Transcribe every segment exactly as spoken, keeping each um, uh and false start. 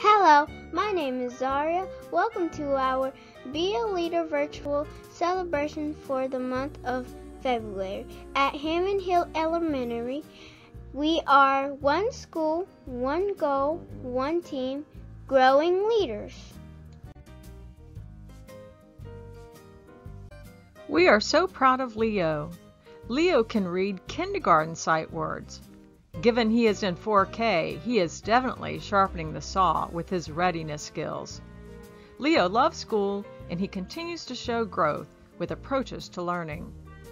Hello, my name is Zaria. Welcome to our Be a Leader virtual celebration for the month of February. At Hammond Hill Elementary, we are one school, one goal, one team, growing leaders. We are so proud of Leo. Leo can read kindergarten sight words. Given he is in four K, he is definitely sharpening the saw with his readiness skills. Leo loves school, and he continues to show growth with approaches to learning.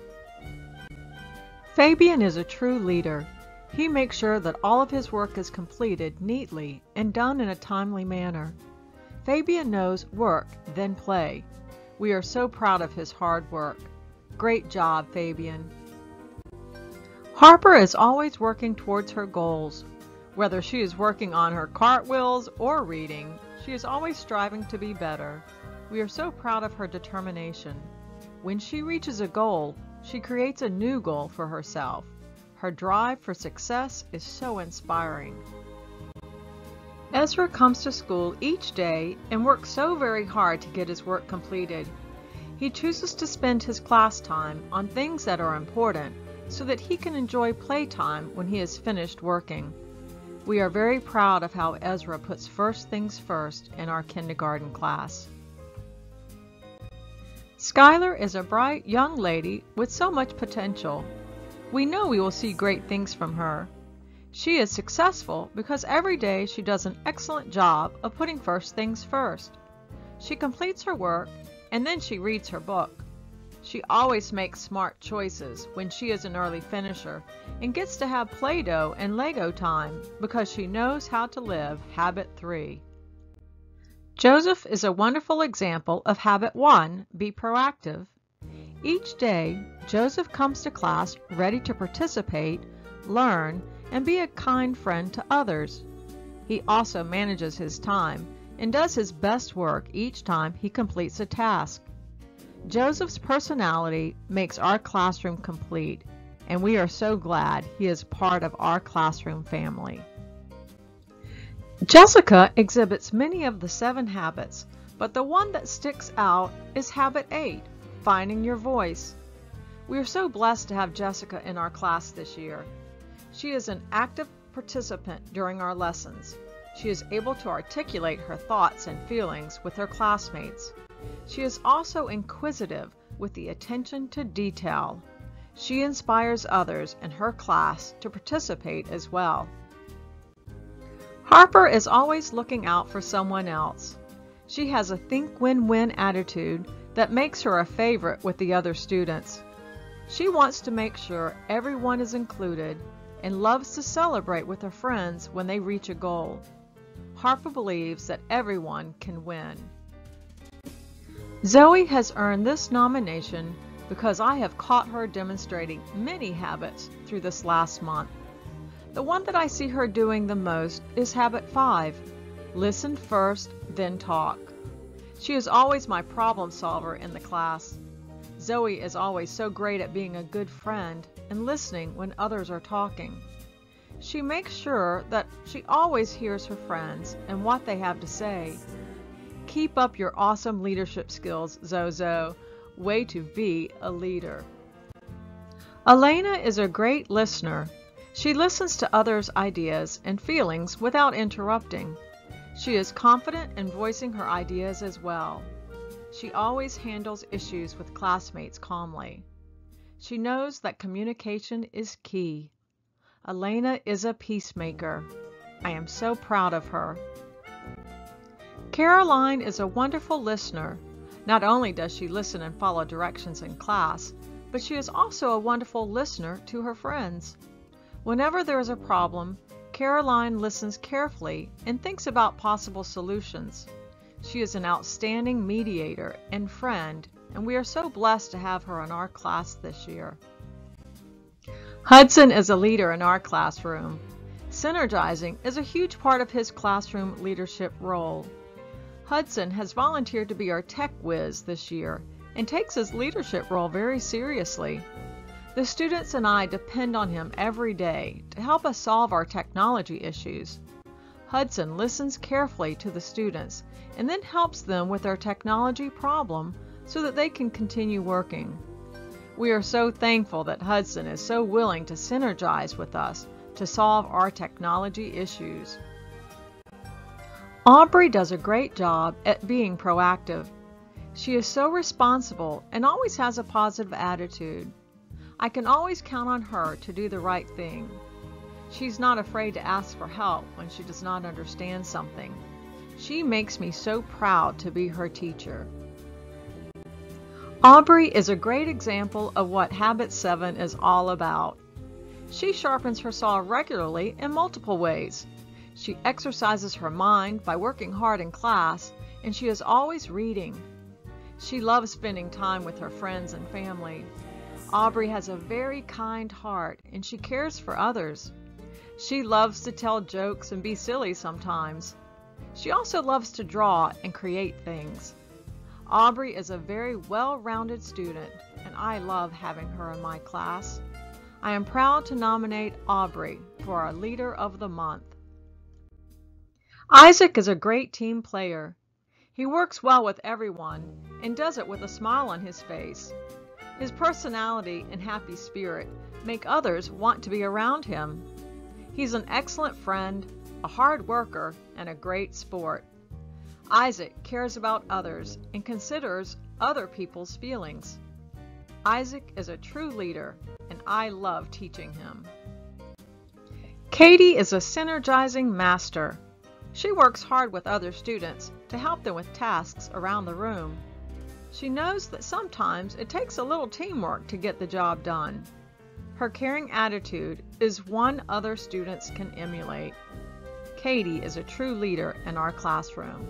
Fabian is a true leader. He makes sure that all of his work is completed neatly and done in a timely manner. Fabian knows work, then play. We are so proud of his hard work. Great job, Fabian. Harper is always working towards her goals. Whether she is working on her cartwheels or reading, she is always striving to be better. We are so proud of her determination. When she reaches a goal, she creates a new goal for herself. Her drive for success is so inspiring. Ezra comes to school each day and works so very hard to get his work completed. He chooses to spend his class time on things that are important so that he can enjoy playtime when he is finished working. We are very proud of how Ezra puts first things first in our kindergarten class. Skylar is a bright young lady with so much potential. We know we will see great things from her. She is successful because every day she does an excellent job of putting first things first. She completes her work and then she reads her book. She always makes smart choices when she is an early finisher and gets to have Play-Doh and Lego time because she knows how to live Habit three. Joseph is a wonderful example of Habit one, be proactive. Each day, Joseph comes to class ready to participate, learn, and be a kind friend to others. He also manages his time and does his best work each time he completes a task. Joseph's personality makes our classroom complete, and we are so glad he is part of our classroom family. Jessica exhibits many of the seven habits, but the one that sticks out is Habit eight, finding your voice. We are so blessed to have Jessica in our class this year. She is an active participant during our lessons. She is able to articulate her thoughts and feelings with her classmates. She is also inquisitive with the attention to detail. She inspires others in her class to participate as well. Harper is always looking out for someone else. She has a think win-win attitude that makes her a favorite with the other students. She wants to make sure everyone is included and loves to celebrate with her friends when they reach a goal. Harper believes that everyone can win. Zoe has earned this nomination because I have caught her demonstrating many habits through this last month. The one that I see her doing the most is Habit five, listen first, then talk. She is always my problem solver in the class. Zoe is always so great at being a good friend and listening when others are talking. She makes sure that she always hears her friends and what they have to say. Keep up your awesome leadership skills, Zozo. Way to be a leader. Elena is a great listener. She listens to others' ideas and feelings without interrupting. She is confident in voicing her ideas as well. She always handles issues with classmates calmly. She knows that communication is key. Elena is a peacemaker. I am so proud of her. Caroline is a wonderful listener. Not only does she listen and follow directions in class, but she is also a wonderful listener to her friends. Whenever there is a problem, Caroline listens carefully and thinks about possible solutions. She is an outstanding mediator and friend, and we are so blessed to have her in our class this year. Hudson is a leader in our classroom. Synergizing is a huge part of his classroom leadership role. Hudson has volunteered to be our tech whiz this year and takes his leadership role very seriously. The students and I depend on him every day to help us solve our technology issues. Hudson listens carefully to the students and then helps them with their technology problem so that they can continue working. We are so thankful that Hudson is so willing to synergize with us to solve our technology issues. Aubrey does a great job at being proactive. She is so responsible and always has a positive attitude. I can always count on her to do the right thing. She's not afraid to ask for help when she does not understand something. She makes me so proud to be her teacher. Aubrey is a great example of what Habit seven is all about. She sharpens her saw regularly in multiple ways. She exercises her mind by working hard in class, and she is always reading. She loves spending time with her friends and family. Aubrey has a very kind heart, and she cares for others. She loves to tell jokes and be silly sometimes. She also loves to draw and create things. Aubrey is a very well-rounded student, and I love having her in my class. I am proud to nominate Aubrey for our Leader of the Month. Isaac is a great team player. He works well with everyone and does it with a smile on his face. His personality and happy spirit make others want to be around him. He's an excellent friend, a hard worker, and a great sport. Isaac cares about others and considers other people's feelings. Isaac is a true leader, and I love teaching him. Katie is a synergizing master. She works hard with other students to help them with tasks around the room. She knows that sometimes it takes a little teamwork to get the job done. Her caring attitude is one other students can emulate. Katie is a true leader in our classroom.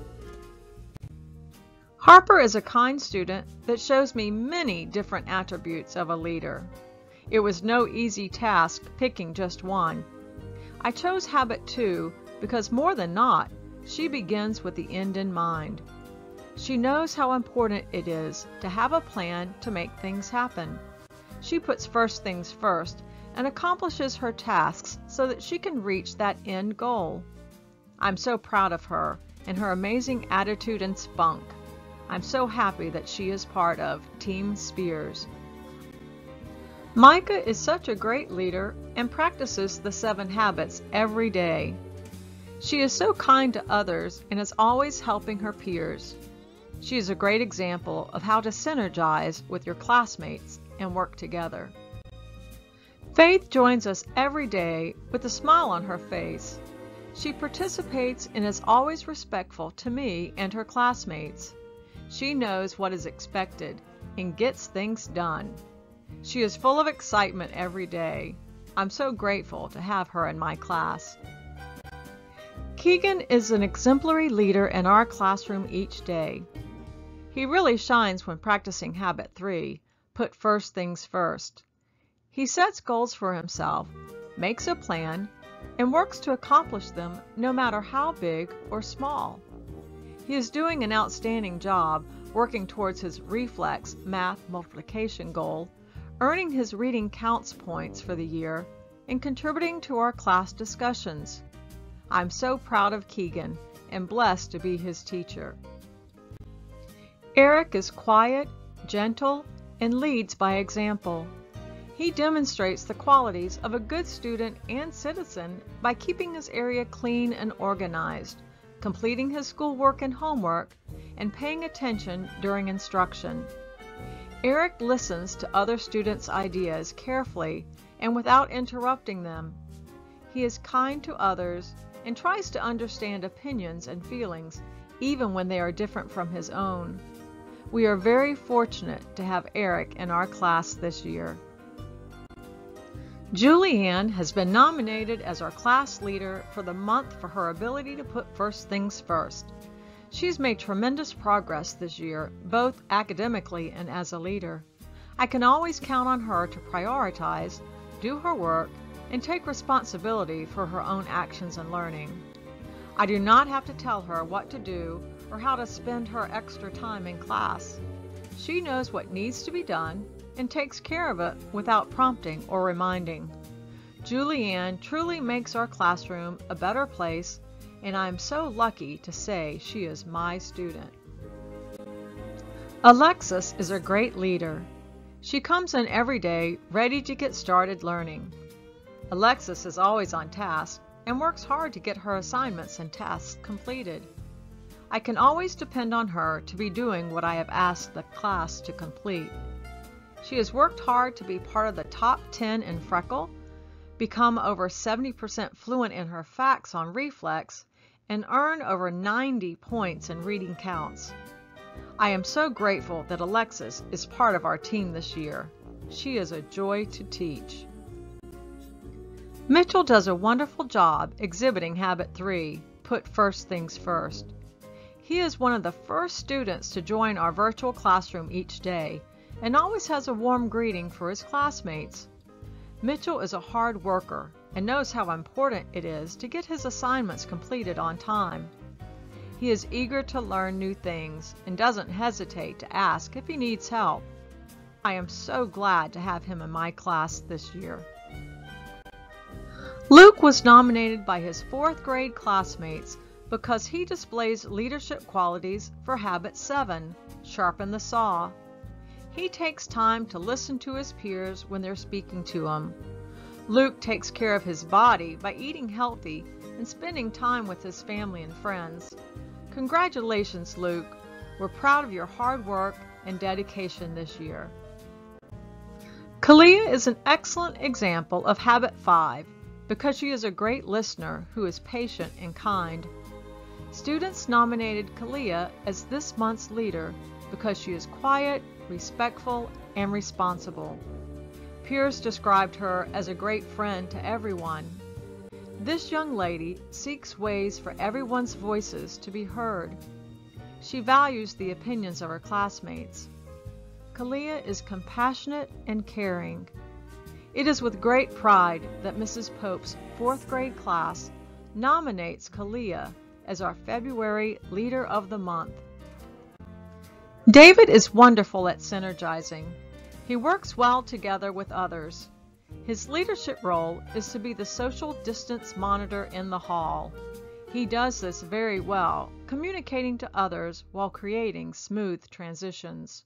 Harper is a kind student that shows me many different attributes of a leader. It was no easy task picking just one. I chose Habit two because more than not, she begins with the end in mind. She knows how important it is to have a plan to make things happen. She puts first things first and accomplishes her tasks so that she can reach that end goal. I'm so proud of her and her amazing attitude and spunk. I'm so happy that she is part of Team Spears. Micah is such a great leader and practices the seven habits every day. She is so kind to others and is always helping her peers. She is a great example of how to synergize with your classmates and work together. Faith joins us every day with a smile on her face. She participates and is always respectful to me and her classmates. She knows what is expected and gets things done. She is full of excitement every day. I'm so grateful to have her in my class. Keegan is an exemplary leader in our classroom each day. He really shines when practicing Habit three, put first things first. He sets goals for himself, makes a plan, and works to accomplish them no matter how big or small. He is doing an outstanding job working towards his reflex math multiplication goal, earning his reading counts points for the year, and contributing to our class discussions. I'm so proud of Keegan and blessed to be his teacher. Eric is quiet, gentle, and leads by example. He demonstrates the qualities of a good student and citizen by keeping his area clean and organized, completing his schoolwork and homework, and paying attention during instruction. Eric listens to other students' ideas carefully and without interrupting them. He is kind to others and tries to understand opinions and feelings, even when they are different from his own. We are very fortunate to have Eric in our class this year. Julianne has been nominated as our class leader for the month for her ability to put first things first. She's made tremendous progress this year, both academically and as a leader. I can always count on her to prioritize, do her work, and take responsibility for her own actions and learning. I do not have to tell her what to do or how to spend her extra time in class. She knows what needs to be done and takes care of it without prompting or reminding. Julianne truly makes our classroom a better place and I am so lucky to say she is my student. Alexis is a great leader. She comes in every day ready to get started learning. Alexis is always on task and works hard to get her assignments and tasks completed. I can always depend on her to be doing what I have asked the class to complete. She has worked hard to be part of the top ten in Freckle, become over seventy percent fluent in her facts on reflex, and earn over ninety points in reading counts. I am so grateful that Alexis is part of our team this year. She is a joy to teach. Mitchell does a wonderful job exhibiting Habit three, Put First Things First. He is one of the first students to join our virtual classroom each day and always has a warm greeting for his classmates. Mitchell is a hard worker and knows how important it is to get his assignments completed on time. He is eager to learn new things and doesn't hesitate to ask if he needs help. I am so glad to have him in my class this year. Luke was nominated by his fourth grade classmates because he displays leadership qualities for Habit seven, Sharpen the Saw. He takes time to listen to his peers when they're speaking to him. Luke takes care of his body by eating healthy and spending time with his family and friends. Congratulations, Luke. We're proud of your hard work and dedication this year. Kalia is an excellent example of Habit five because she is a great listener who is patient and kind. Students nominated Kalia as this month's leader because she is quiet, respectful, and responsible. Peers described her as a great friend to everyone. This young lady seeks ways for everyone's voices to be heard. She values the opinions of her classmates. Kalia is compassionate and caring. It is with great pride that Missus Pope's fourth grade class nominates Kalia as our February Leader of the Month. David is wonderful at synergizing. He works well together with others. His leadership role is to be the social distance monitor in the hall. He does this very well, communicating to others while creating smooth transitions.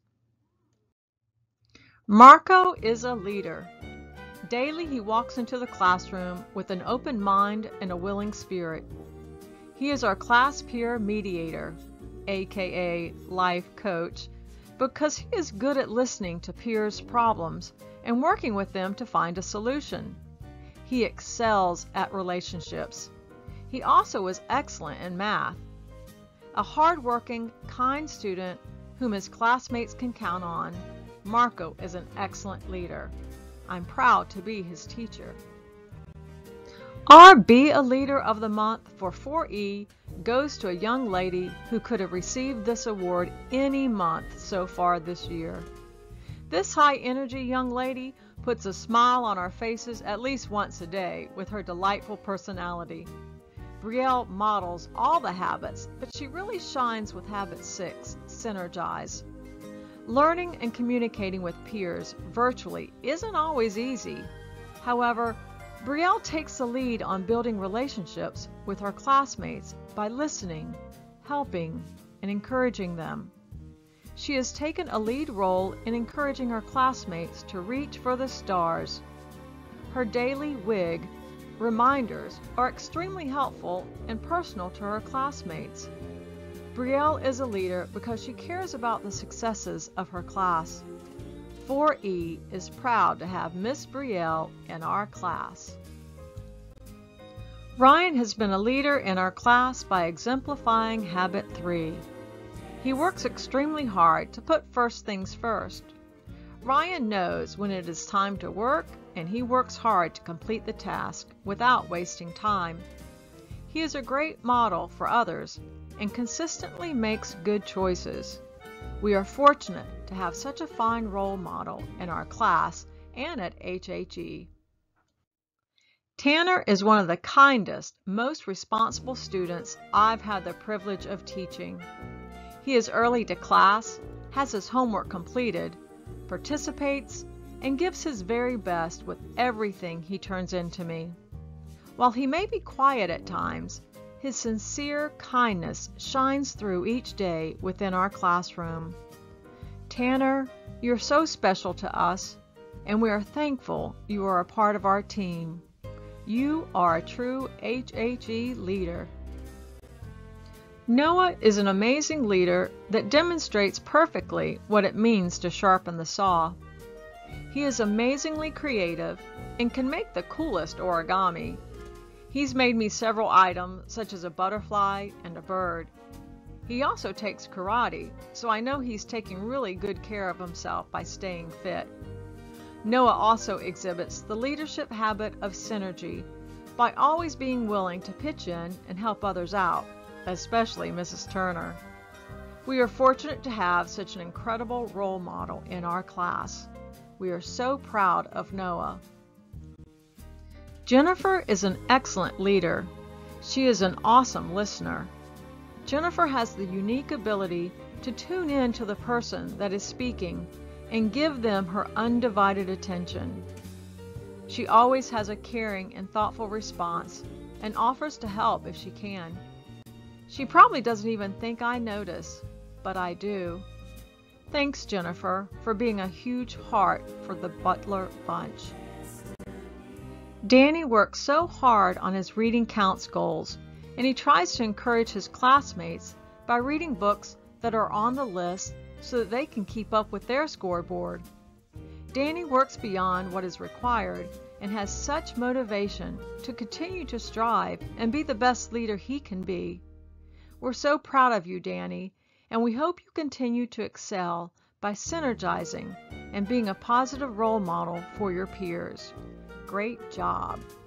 Marco is a leader. Daily he walks into the classroom with an open mind and a willing spirit. He is our class peer mediator, aka life coach, because he is good at listening to peers' problems and working with them to find a solution. He excels at relationships. He also is excellent in math. A hard-working, kind student whom his classmates can count on, Marco is an excellent leader. I'm proud to be his teacher. Our Be a Leader of the Month for four E goes to a young lady who could have received this award any month so far this year. This high-energy young lady puts a smile on our faces at least once a day with her delightful personality. Brielle models all the habits, but she really shines with Habit six, Synergize. Learning and communicating with peers virtually isn't always easy. However, Brielle takes the lead on building relationships with her classmates by listening, helping, and encouraging them. She has taken a lead role in encouraging her classmates to reach for the stars. Her daily wig reminders are extremely helpful and personal to her classmates. Brielle is a leader because she cares about the successes of her class. four E is proud to have Miss Brielle in our class. Ryan has been a leader in our class by exemplifying Habit three. He works extremely hard to put first things first. Ryan knows when it is time to work, and he works hard to complete the task without wasting time. He is a great model for others and consistently makes good choices. We are fortunate to have such a fine role model in our class and at H H E. Tanner is one of the kindest, most responsible students I've had the privilege of teaching. He is early to class, has his homework completed, participates, and gives his very best with everything he turns into me. While he may be quiet at times, His sincere kindness shines through each day within our classroom. Tanner, you're so special to us, and we are thankful you are a part of our team. You are a true H H E leader. Noah is an amazing leader that demonstrates perfectly what it means to sharpen the saw. He is amazingly creative and can make the coolest origami. He's made me several items such as a butterfly and a bird. He also takes karate, so I know he's taking really good care of himself by staying fit. Noah also exhibits the leadership habit of synergy by always being willing to pitch in and help others out, especially Missus Turner. We are fortunate to have such an incredible role model in our class. We are so proud of Noah. Jennifer is an excellent leader. She is an awesome listener. Jennifer has the unique ability to tune in to the person that is speaking and give them her undivided attention. She always has a caring and thoughtful response and offers to help if she can. She probably doesn't even think I notice, but I do. Thanks, Jennifer, for being a huge heart for the Butler Bunch. Danny works so hard on his reading counts goals, and he tries to encourage his classmates by reading books that are on the list so that they can keep up with their scoreboard. Danny works beyond what is required and has such motivation to continue to strive and be the best leader he can be. We're so proud of you, Danny, and we hope you continue to excel by synergizing and being a positive role model for your peers. Great job!